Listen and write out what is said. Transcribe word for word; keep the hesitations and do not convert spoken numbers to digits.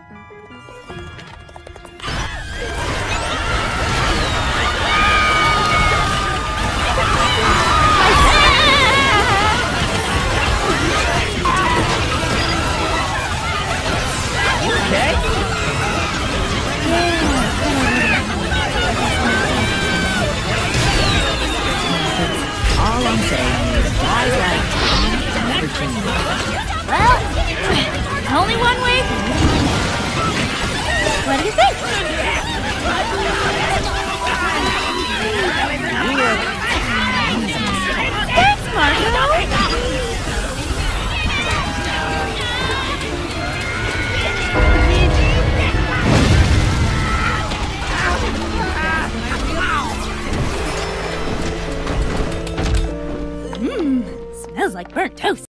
Well, only one way. What do you think? Thanks, Marco. Mmm, smells like burnt toast.